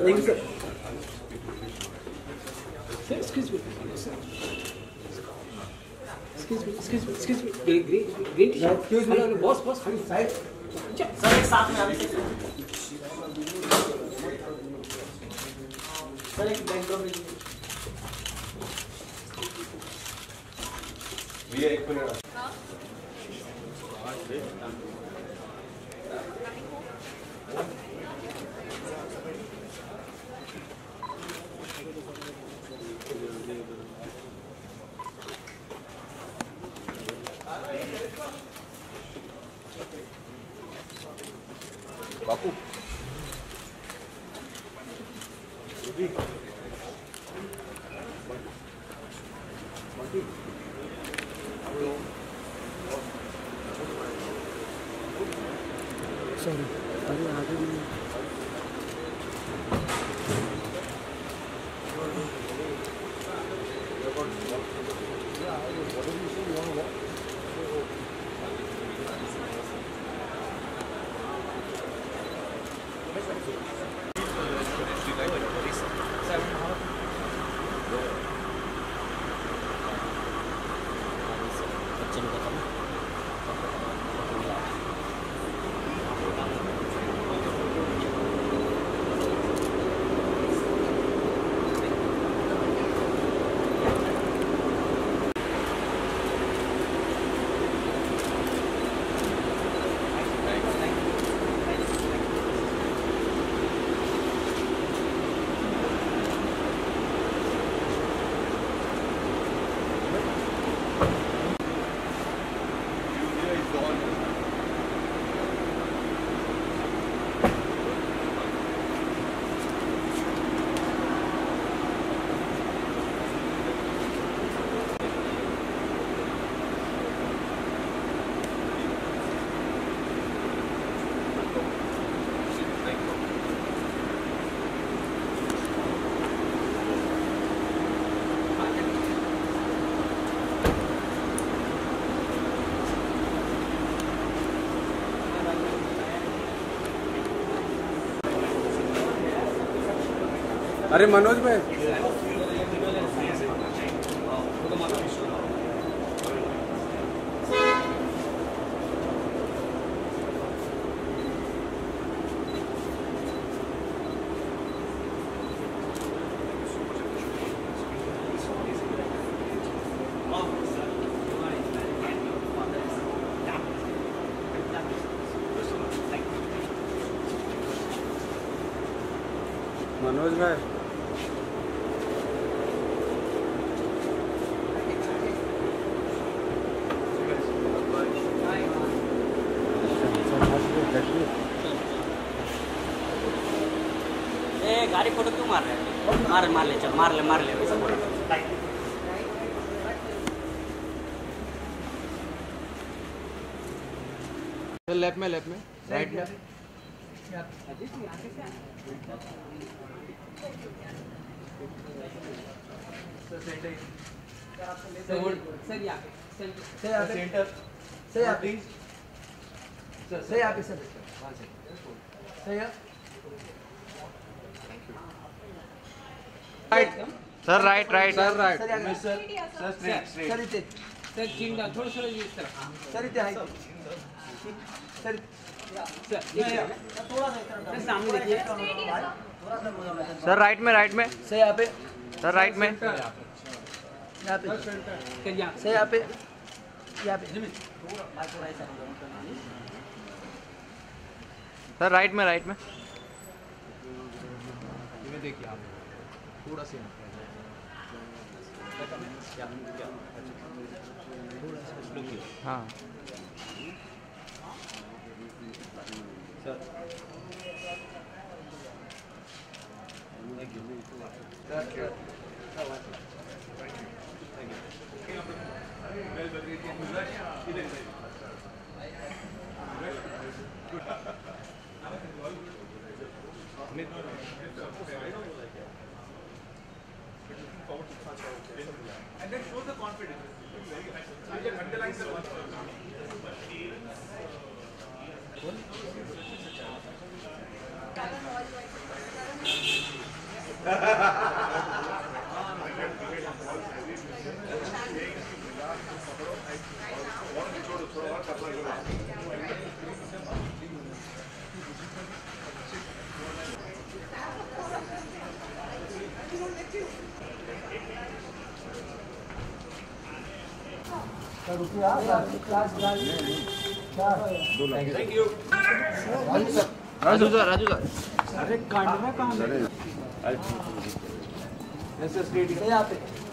you, sir. Sir, excuse me. Sir. Excuse me. Green tea. Excuse me. Hello, boss. Side. Sir एक साथ में आने sir एक backdrop भैया एक मिनट बापू Sorry. अरे आगे भी अरे मनोज भाई मनोज भाई गाड़ी फोटो क्यों मार रहे हैं? मार ले चल मार ले वैसा बोला लेफ्ट में राइट में सर राइट सर चिंता थोड़ा सा इस तरफ सर इधर है सर सामने देखिए सर राइट में सर यहाँ पे सर राइट में यहाँ पे सर यहाँ पे सर राइट में देखिए आप थोड़ा सा हाँ And then show the confidence. You can underline the confidence. Thank you. Raju sir, Raju sir. अरे कांड में कहाँ है? ऐसे स्ट्रेट ही आते।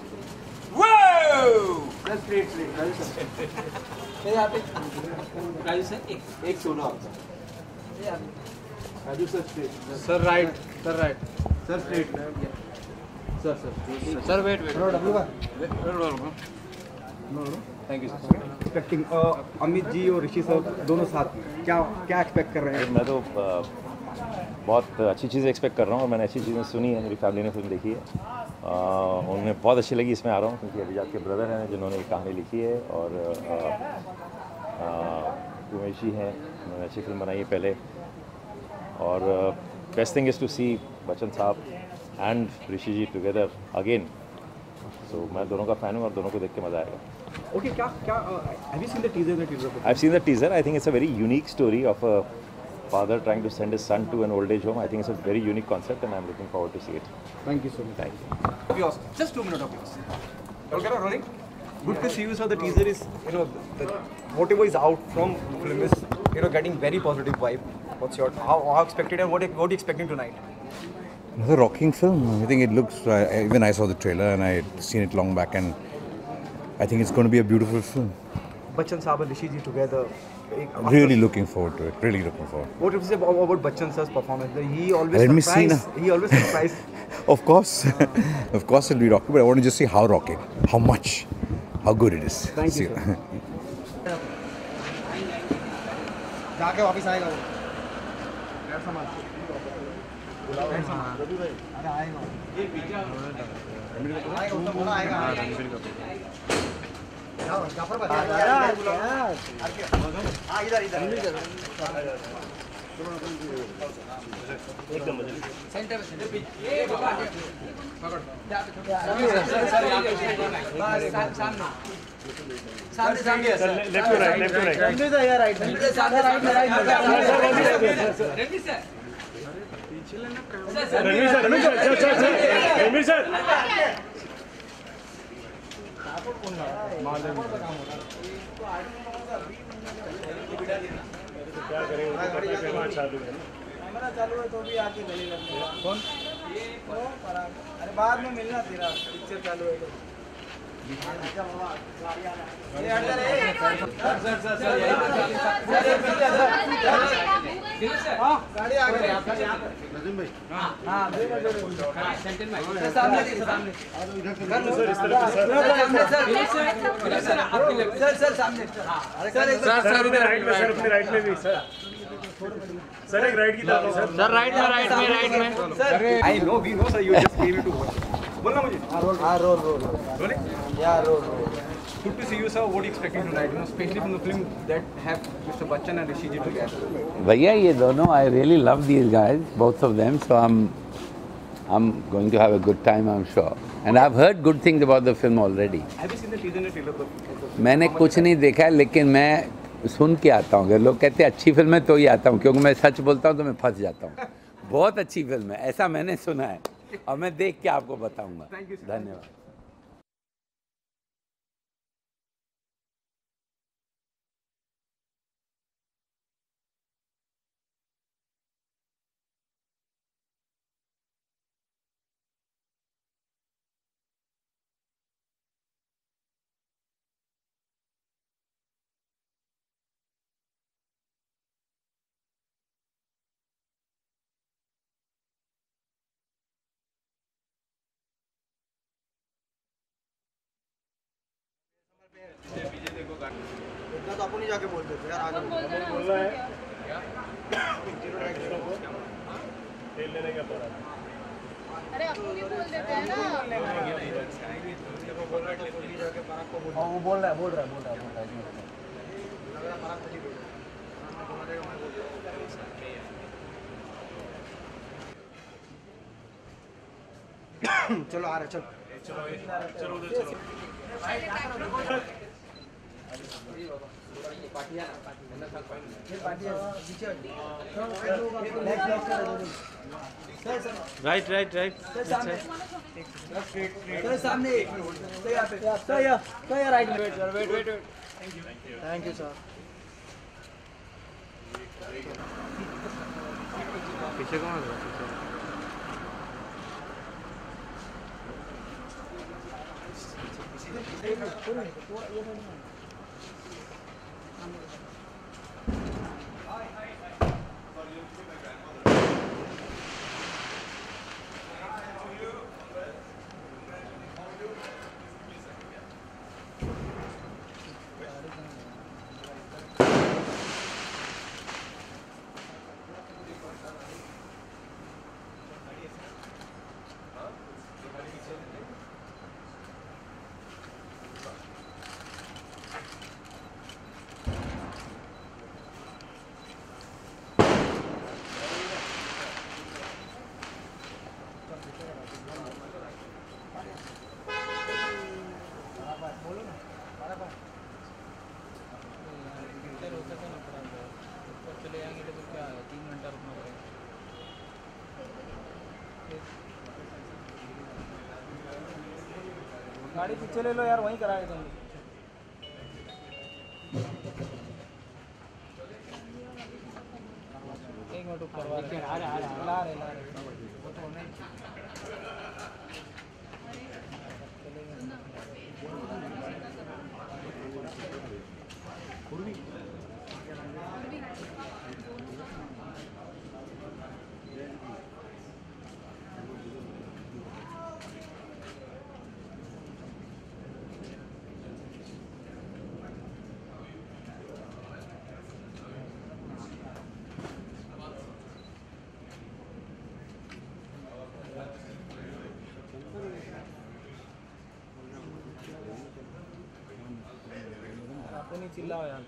वाओ! Straight Raju sir. ये आते। राजू सर एक सोलो आपका। Raju sir straight. Sir right, sir right. Sir straight. Sir sir wait wait. Thank you sir. Expecting Amit ji और ऋषि सर दोनों साथ में क्या क्या एक्सपेक्ट कर रहे हैं? मैं तो बहुत अच्छी चीज़ें एक्सपेक्ट कर रहा हूँ और मैंने अच्छी चीज़ें सुनी है, मेरी फैमिली ने फिल्म देखी है, उन्हें बहुत अच्छी लगी, इसमें आ रहा हूँ क्योंकि अभिजात के ब्रदर हैं जिन्होंने ये कहानी लिखी है और उमेश जी हैं, उन्होंने अच्छी फिल्म बनाई है पहले, और best thing is to see Bachchan Sahab and Rishi ji together again. So मैं दोनों का फ़ैन हूँ और दोनों को देख के मज़ा आएगा। Okay, have you seen the teaser? I've seen the teaser. I think it's a very unique story of a father trying to send his son to an old age home. I think it's a very unique concept and I'm looking forward to see it. Thank you so much. Thank you. Just 2 minutes of yours. Okay, rolling. Good to see you, sir. The teaser is, whatever is out from the film is, getting very positive vibe. What's your how expected and what are you expecting tonight? Another rocking film. I think it looks. Even I saw the trailer and I had seen it long back, and I think it's going to be a beautiful film. Bachchan Saab and Rishi ji together. Really looking forward to it. Really looking forward. What do you say about Bachchan sir's performance? He always Let me see surprise. He always surprise. Of course, of course it'll be rocky, but I want to just see how rocking, how much, how good it is. Thank you, See- sir. जाके वापस आएगा वो। कैसा माल? कैसा माल? अरे आएगा। ये पीछे आएगा उसका बोला आएगा। जाफर बता यार। हाँ इधर। एकदम सेंटर में ये पकड़। सामने लेफ्ट टू राइट सामने से यार राइट सामने राइट रेडी सर पीछे लेना रणवीर सर क्या करेंगे कैमरा चालू है तो भी आके गले लगेगा कौन अरे बाद में मिलना तेरा पिक्चर चालू है तो गाड़ी आ गई नजीम भाई हाँ सेंटर में सामने सर सामने सर इधर राइट में सर अपने राइट में भी सर एक राइट की तरफ सर राइट में sir I know we know sir you just came to watch बोलना मुझे रोल या role good to see you sir. What are you expecting tonight, especially from the film that have Mr. Bachchan and Rishi ji together? भैया ये दोनों I really love these guys, both of them, so I'm going to have a good time, I'm sure. And I've heard good things about the film already. Have you seen the teaser and trailer? मैंने कुछ नहीं देखा है, लेकिन मैं सुन के आता हूँ। अगर लोग कहते हैं अच्छी फिल्म है तो ही आता हूँ, क्योंकि मैं सच बोलता हूँ तो मैं फंस जाता हूँ। बहुत अच्छी फिल्म है, ऐसा मैंने सुना है, और मैं देख के आपको बताऊँगा। धन्यवाद। इतना तो अपन ही जाके बोल देते यार आगे बोलना है तेल लेने का पड़ा अरे अपन ही बोल देते हैं ना वो बोल रहा है चलो आ रहे चलो चलो उधर चलो राइट राइट राइट सामने right wait thank you sir पीछे कौन है गाड़ी पीछे ले लो यार वहीं कराए तुम एक मिनट करवा रहे ला रहे नहीं चिल्लाओ यार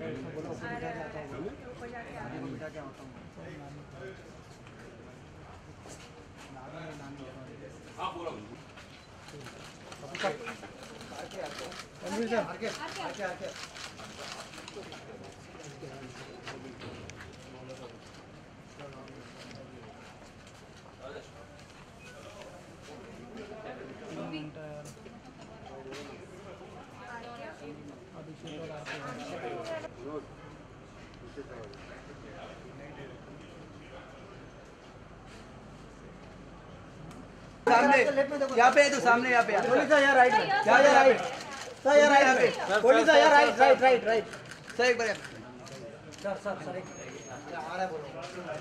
सामने यहाँ पे है तो सामने यहाँ पे पुलिस है यार राइट यार राइट सर यार राइट पे पुलिस है यार right right right right sir एक बार सर एक आ रहा है बोलो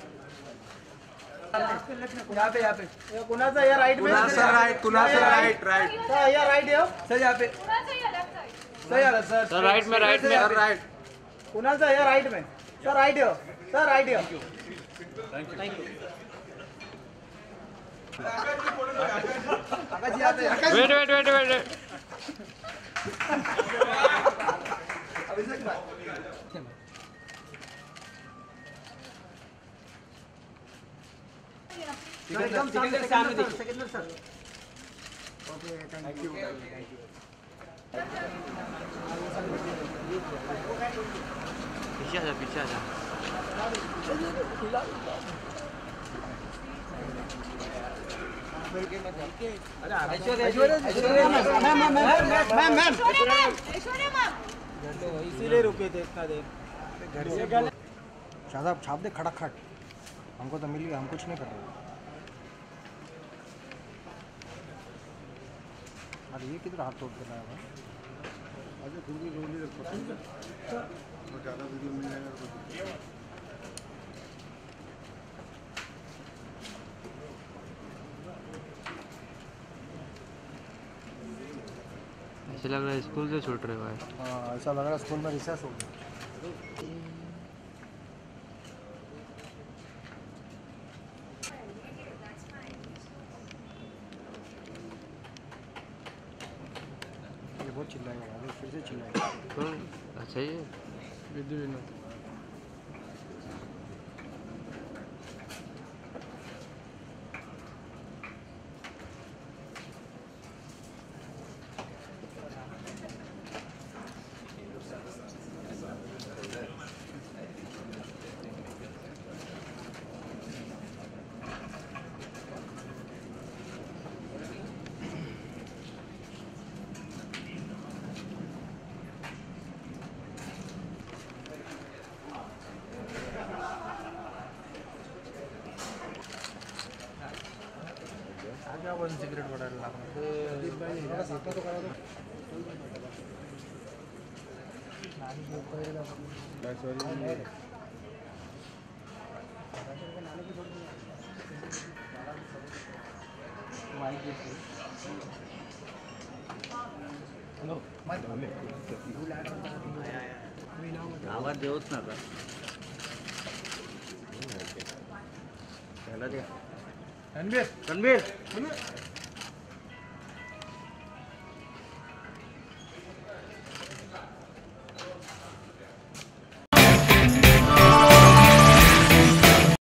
यहाँ पे कुनाल सर यार राइट में कुनाल सर राइट सर यार राइट है सर यहाँ पे सर यार सर राइट में राइट कुनाल सर यार राइट में सर राइट है सर राइट है थैंक यू वेट एकदम सामने सेकंडर सर ओके थैंक यू पीछे आ जा इसीलिए रुके थे इतना देर शादाब छाप दे खड़ाखट हमको तो मिल गया हम कुछ नहीं कर रहे अरे ये किधर हाथ तोड़ के लाया भाई अरे खुद भी रोल नहीं रखता ज़्यादा वीडियो मिल जाएगा ऐसा लग रहा है स्कूल से छूट रहे भाई हाँ ऐसा लग रहा है स्कूल में रिसेस हो गया ये बहुत चिल्लाएगा फिर से चिल्लाएगा तो अच्छा ही है विधि विनोद आवाज देऊच नका रणबीर